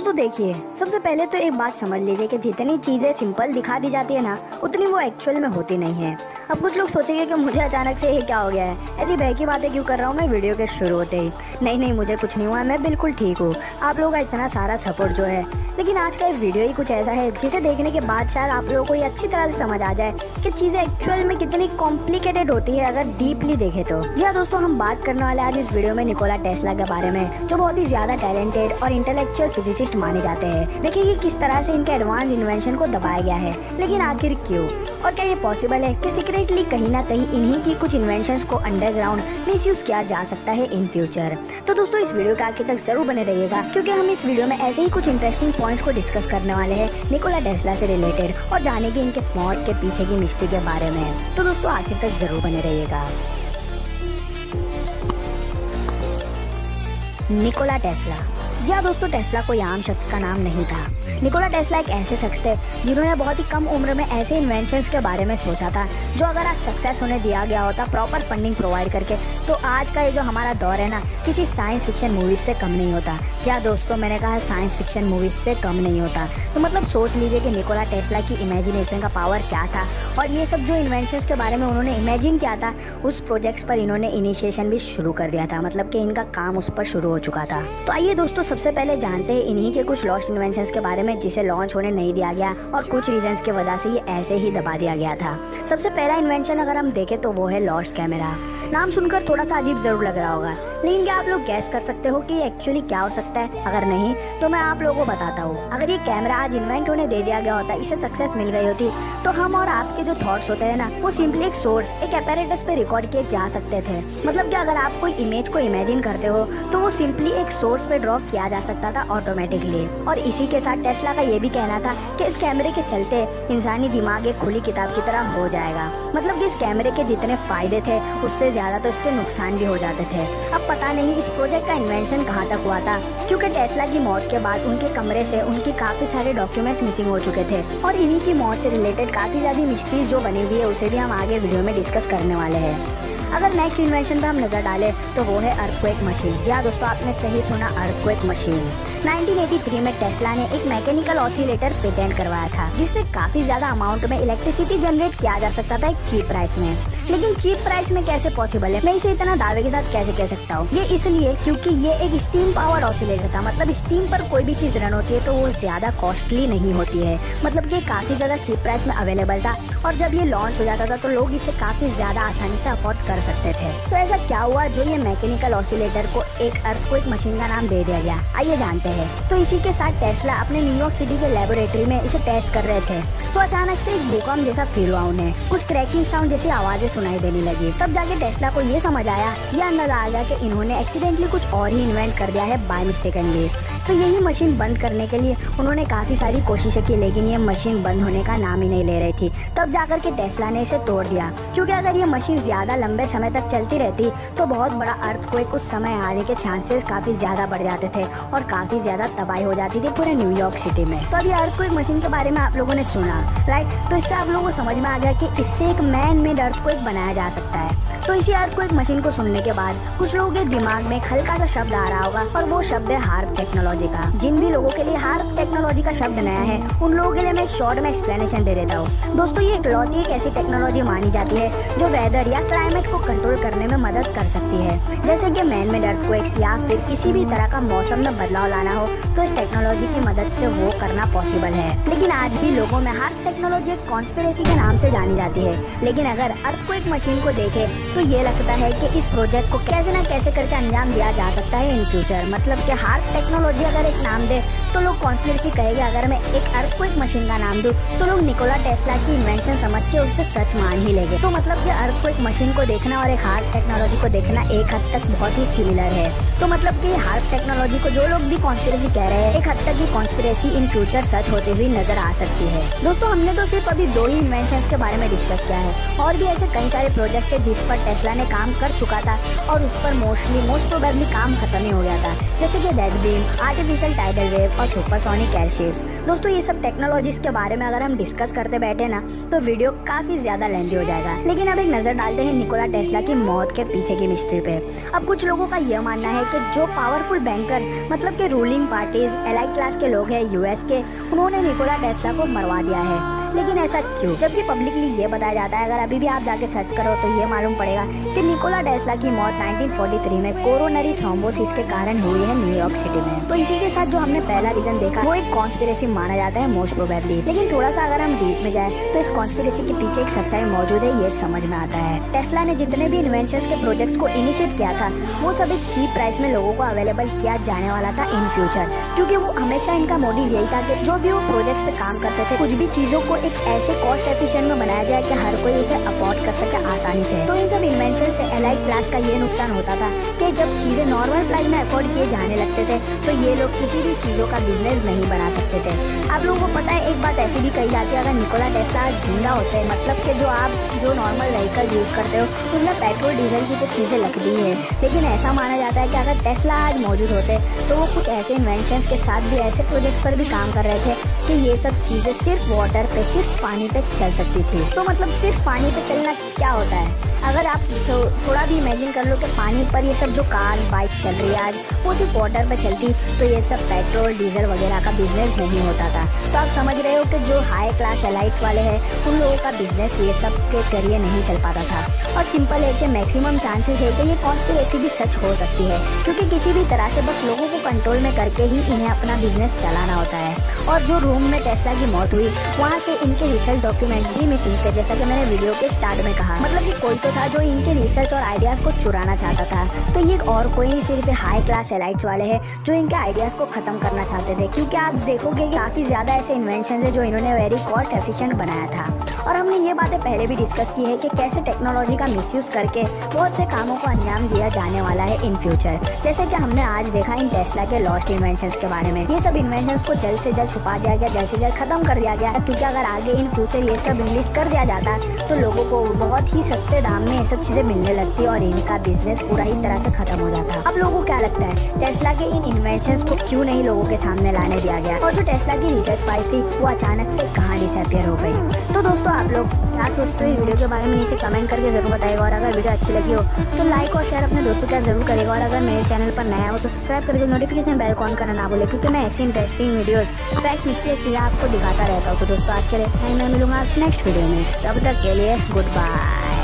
दोस्तों देखिए, सबसे पहले तो एक बात समझ लीजिए कि जितनी चीजें सिंपल दिखा दी जाती है ना, उतनी वो एक्चुअल में होती नहीं है। अब कुछ लोग सोचेंगे कि मुझे अचानक से ये क्या हो गया है, ऐसी बहकी बातें क्यों कर रहा हूँ मैं वीडियो के शुरू होते ही। नहीं, मुझे कुछ नहीं हुआ, मैं बिल्कुल ठीक हूँ। आप लोगों का इतना सारा सपोर्ट जो है, लेकिन आज का ये वीडियो ही कुछ ऐसा है जिसे देखने के बाद शायद आप लोगों को ये अच्छी तरह से समझ आ जाए कि चीजें एक्चुअल में कितनी कॉम्प्लिकेटेड होती है अगर डीपली देखे तो। जी हाँ दोस्तों, हम बात करने वाले आज इस वीडियो में निकोला टेस्ला के बारे में, जो बहुत ही ज्यादा टैलेंटेड और इंटेलेक्चुअल फिजिसिस्ट माने जाते हैं। देखिए कि किस तरह से इनके एडवांस इन्वेंशन को दबाया गया है, लेकिन आखिर क्यों, और क्या ये पॉसिबल है कि सीक्रेटली कहीं ना कहीं इन्हीं की कुछ इन्वेंशंस को अंडरग्राउंड मिसयूज किया जा सकता है इन फ्यूचर। तो दोस्तों इस वीडियो के आखिर तक जरूर बने रहिएगा, क्योंकि हम इस वीडियो में ऐसे ही कुछ इंटरेस्टिंग पॉइंट्स को डिस्कस करने वाले हैं निकोला टेस्ला से रिलेटेड, और जानेंगे इनके मौत के पीछे की मिस्ट्री के बारे में। तो दोस्तों आखिर तक जरूर बने रहिएगा। Nikola Tesla. जी हाँ दोस्तों, टेस्ला कोई आम शख्स का नाम नहीं था। निकोला टेस्ला एक ऐसे शख्स थे जिन्होंने बहुत ही कम उम्र में ऐसे इन्वेंशंस के बारे में सोचा था जो अगर आज सक्सेस उन्हें दिया गया होता प्रॉपर फंडिंग प्रोवाइड करके, तो आज का ये जो हमारा दौर है ना, किसी साइंस फिक्शन मूवीज से कम नहीं होता। क्या दोस्तों, मैंने कहा साइंस फिक्शन मूवीज से कम नहीं होता। तो मतलब सोच लीजिए कि निकोला टेस्ला की इमेजिनेशन का पावर क्या था, और ये सब जो इन्वेंशंस के बारे में उन्होंने इमेजिन किया था, उस प्रोजेक्ट्स पर इन्होंने इनिशिएशन भी शुरू कर दिया था, मतलब कि इनका काम उस पर शुरू हो चुका था। तो आइए दोस्तों सबसे पहले जानते हैं इन्हीं के कुछ लॉस्ट इन्वेंशंस के बारे में जिसे लॉन्च होने नहीं दिया गया और कुछ रीजंस की वजह से ये ऐसे ही दबा दिया गया था। सबसे पहला इन्वेंशन अगर हम देखें तो वो है लॉस्ट कैमरा। नाम सुनकर थोड़ा सा अजीब जरूर लग रहा होगा, लेकिन क्या आप लोग गैस कर सकते हो कि ये एक्चुअली क्या हो सकता है? अगर नहीं तो मैं आप लोगों को बताता हूँ। अगर ये कैमरा आज इन्वेंट होने दे दिया गया होता, इसे सक्सेस मिल गई होती, तो हम और आपके जो थॉट्स होते हैं ना, वो सिंपली एक सोर्स, एक एपैरेटस पे रिकॉर्ड किए जा सकते थे। मतलब कि अगर आप कोई इमेज को इमेजिन करते हो तो वो सिंपली एक सोर्स पे ड्रॉ किया जा सकता था ऑटोमेटिकली। और इसी के साथ टेस्ला का ये भी कहना था कि इस कैमरे के चलते इंसानी दिमाग एक खुली किताब की तरह हो जाएगा। मतलब कि इस कैमरे के जितने फायदे थे उससे ज्यादा तो इसके नुकसान भी हो जाते थे। अब पता नहीं इस प्रोजेक्ट का इन्वेंशन कहाँ तक हुआ था, क्योंकि टेस्ला की मौत के बाद उनके कमरे से उनके काफी सारे डॉक्यूमेंट्स मिसिंग हो चुके थे, और इन्हीं की मौत से रिलेटेड काफी ज्यादा मिस्ट्रीज जो बनी हुई है उसे भी हम आगे वीडियो में डिस्कस करने वाले हैं। अगर नेक्स्ट इन्वेंशन पर हम नजर डालें तो वो है अर्थक्वेक मशीन। जी हाँ दोस्तों, आपने सही सुना, अर्थक्वेक मशीन। 1983 में टेस्ला ने एक मैकेनिकल ऑसिलेटर पेटेंट करवाया था, जिससे काफी ज्यादा अमाउंट में इलेक्ट्रिसिटी जनरेट किया जा सकता था एक चीप प्राइस में। लेकिन चीप प्राइस में कैसे पॉसिबल है, मैं इसे इतना दावे के साथ कैसे कह सकता हूँ? ये इसलिए क्योंकि ये एक स्टीम पावर्ड ऑसिलेटर था। मतलब स्टीम पर कोई भी चीज रन होती है तो वो ज्यादा कॉस्टली नहीं होती है, मतलब कि काफी ज्यादा चीप प्राइस में अवेलेबल था, और जब ये लॉन्च हो जाता था तो लोग इसे काफी ज्यादा आसानी से अफोर्ड कर सकते थे। तो ऐसा क्या हुआ जो ये मैकेनिकल ऑसिलेटर को एक अर्थक्वेक मशीन का नाम दे दिया गया? आइए जानते हैं। तो इसी के साथ टेस्ला अपने न्यूयॉर्क सिटी के लेबोरेटरी में इसे टेस्ट कर रहे थे, तो अचानक से एक भूकंप जैसा फील हुआ उन्हें, कुछ क्रैकिंग साउंड जैसी आवाजें सुनाई देने लगी। तब जाके टेस्ला को ये समझ आया, ये अंदाजा आ गया कि इन्होंने एक्सीडेंटली कुछ और ही इन्वेंट कर दिया है बाय मिस्टेकनली। तो यही मशीन बंद करने के लिए उन्होंने काफी सारी कोशिशें की, लेकिन ये मशीन बंद होने का नाम ही नहीं ले रही थी। तब जाकर के टेस्ला ने इसे तोड़ दिया, क्योंकि अगर ये मशीन ज्यादा लंबे समय तक चलती रहती तो बहुत बड़ा अर्थक्वेक कुछ समय आने के चांसेस काफी ज्यादा बढ़ जाते थे, और काफी ज्यादा तबाही हो जाती थी पूरे न्यूयॉर्क सिटी में। तो अभी अर्थक्वेक मशीन के बारे में आप लोगों ने सुना, राइट? तो इससे आप लोगों को समझ में आ गया कि इससे एक मैन मेड अर्थक्वेक बनाया जा सकता है। तो इसी अर्थक्वेक मशीन को सुनने के बाद कुछ लोगों के दिमाग में एक हल्का सा शब्द आ रहा होगा, और वो शब्द है हार्प टेक्नोलॉजी का। जिन भी लोगों के लिए हार्प टेक्नोलॉजी का शब्द नया है, उन लोगों के लिए मैं एक शॉर्ट में एक्सप्लेनेशन दे देता हूँ। दोस्तों ये इकलौती एक ऐसी टेक्नोलॉजी मानी जाती है जो वेदर या क्लाइमेट को कंट्रोल करने में मदद कर सकती है, जैसे कि मैन मेड अर्थक्वेक्स या फिर किसी भी तरह का मौसम में बदलाव लाना हो, तो इस टेक्नोलॉजी की मदद से वो करना पॉसिबल है। लेकिन आज भी लोगों में हार्प टेक्नोलॉजी एक कॉन्स्पिरेसी के नाम से जानी जाती है। लेकिन अगर अर्थक्वेक मशीन को देखे तो ये लगता है कि इस प्रोजेक्ट को कैसे न कैसे करके अंजाम दिया जा सकता है इन फ्यूचर। मतलब कि हार्प टेक्नोलॉजी अगर एक नाम दे तो लोग कॉन्स्पिरेसी कहेंगे, अगर मैं एक अर्थक्वेक मशीन का नाम दूं तो लोग निकोला टेस्ला की इन्वेंशन समझ के उससे सच मान ही लेंगे। तो मतलब कि अर्थक्वेक मशीन को देखना और एक हार्प टेक्नोलॉजी को देखना एक हद तक बहुत ही सिमिलर है। तो मतलब कि हार्प टेक्नोलॉजी को जो लोग भी कॉन्स्पिरेसी कह रहे हैं, एक हद तक ये कॉन्स्पिरेसी इन फ्यूचर सच होती हुई नजर आ सकती है। दोस्तों हमने तो सिर्फ अभी 2 ही इन्वेंशंस के बारे में डिस्कस किया है, और भी ऐसे कई सारे प्रोजेक्ट है जिस पर टेस्ला ने काम कर चुका था और उस पर मोस्ट प्रोबेबली काम खत्म ही हो गया था, जैसे कि red beam, artificial tidal wave और सुपरसोनिक एयरशिप्स। दोस्तों ये सब टेक्नोलॉजीज के बारे में अगर हम डिस्कस करते बैठे ना तो वीडियो काफी ज्यादा लेंथी हो जाएगा। लेकिन अब एक नजर डालते हैं निकोला टेस्ला की मौत के पीछे की मिस्ट्री पे। अब कुछ लोगों का यह मानना है कि जो पावरफुल बैंकर्स मतलब के रूलिंग पार्टीज एलाइट क्लास के लोग हैं यूएस के, उन्होंने निकोला टेस्ला को मरवा दिया है। लेकिन ऐसा क्यों? जबकि पब्लिकली ये बताया जाता है, अगर अभी भी आप जाके सर्च करो तो ये मालूम पड़ेगा कि निकोला टेस्ला की मौत 1943 में कोरोनरी थ्रोम्बोसिस के कारण हुई है न्यूयॉर्क सिटी में। तो इसी के साथ जो हमने पहला रीजन देखा वो एक कॉन्स्पिरेसी माना जाता है मोस्ट प्रोबेबली। लेकिन थोड़ा सा अगर हम डीप में जाए तो इस कॉन्स्पिरेसी के पीछे एक सच्चाई मौजूद है, ये समझ में आता है। टेस्ला ने जितने भी इन्वेंशंस के प्रोजेक्ट्स को इनिशिएट किया था वो सब एक चीप प्राइस में लोगों को अवेलेबल किया जाने वाला था इन फ्यूचर, क्योंकि वो हमेशा इनका मोटिव यही था कि जो भी वो प्रोजेक्ट्स पे काम करते थे कुछ भी चीजों को एक ऐसे कॉस्ट एफिशिएंट में बनाया जाए कि हर कोई उसे अफोर्ड कर सके आसानी से। तो इन सब इन्वेंशन से एलाइट क्लास का ये नुकसान होता था कि जब चीजें नॉर्मल प्राइस में अफोर्ड किए जाने लगते थे तो ये लोग किसी भी चीजों का बिजनेस नहीं बना सकते थे। आप लोगों को पता है एक बात ऐसी भी कही जाती है, अगर निकोला टेस्ला आज जिंदा होते हैं, मतलब कि जो नॉर्मल व्हीकल यूज करते हो उसमें पेट्रोल डीजल की तो चीजें लगती है, लेकिन ऐसा माना जाता है कि अगर टेस्ला आज मौजूद होते तो वो कुछ ऐसे इन्वेंशंस के साथ भी ऐसे प्रोजेक्ट्स पर भी काम कर रहे थे कि ये सब चीजें सिर्फ वाटर पे, सिर्फ पानी पे चल सकती थी। तो मतलब सिर्फ पानी पे चलना क्या होता है? अगर आप थोड़ा भी इमेजिन कर लो कि पानी पर ये सब जो कार बाइक्स चल रही है आज वो सिर्फ वाटर पर चलती तो ये सब पेट्रोल डीजल वगैरह का बिजनेस नहीं होता था। तो आप समझ रहे हो कि जो हाई क्लास एलाइट्स वाले हैं उन लोगों का बिजनेस ये सब के जरिए नहीं चल पाता था। और सिंपल है कि मैक्सिमम चांसेस है कि ये कॉन्स्पिरेसी भी सच हो सकती है, क्योंकि किसी भी तरह से बस लोगों को कंट्रोल में करके ही इन्हें अपना बिजनेस चलाना होता है। और जो रूम में टेस्ला की मौत हुई वहाँ से इनके रिसर्च डॉक्यूमेंट्स भी मिसिंग थे, जैसा कि मैंने वीडियो के स्टार्ट में कहा। मतलब कि कोई तो था जो इनके रिसर्च और आइडियाज को चुराना चाहता था। तो ये और कोई नहीं, सिर्फ हाई क्लास एलाइट्स वाले हैं जो इनके आइडियाज को खत्म करना चाहते थे, क्योंकि आप देखोगे कि काफी ज्यादा ऐसे इन्वेंशन है जो इन्होंने वेरी कॉस्ट एफिशिएंट बनाया था। और हमने ये बातें पहले भी डिस्कस की है कि कैसे टेक्नोलॉजी का मिसयूज करके बहुत से कामों को अंजाम दिया जाने वाला है इन फ्यूचर, जैसे कि हमने आज देखा इन टेस्ला के लॉस्ट इन्वेंशंस के बारे में। ये सब इन्वेंशंस को जल्द से जल्द छुपा दिया गया, जल्द से जल्द खत्म कर दिया गया, क्योंकि अगर आगे इन फ्यूचर ये सब रिलीज कर दिया जाता तो लोगों को बहुत ही सस्ते दाम में ये सब चीजें मिलने लगती और इनका बिजनेस पूरा ही तरह से खत्म हो जाता। अब लोगों को क्या लगता है टेस्ला के इन इन्वेंशंस को क्यों नहीं लोगों के सामने लाने दिया गया, और जो टेस्ला की रिसर्च फाइल्स थी वो अचानक से कहाँ डिसअपीयर हो गई? तो दोस्तों आप लोग क्या सोचते हो वीडियो के बारे में नीचे कमेंट करके जरूर बताइएगा, और अगर वीडियो अच्छी लगी हो तो लाइक और शेयर अपने दोस्तों के साथ जरूर करेगा, और अगर मेरे चैनल पर नया हो तो सब्सक्राइब करके नोटिफिकेशन बेल ऑन करना ना भूले, क्योंकि मैं ऐसी इंटरेस्टिंग वीडियोस फैक्ट्स मिस्ट्री चीज़ें आपको दिखाता रहता हूँ। तो दोस्तों आज के लिए मैं मिलूंगा नेक्स्ट वीडियो में, तब तक के लिए गुड बाय।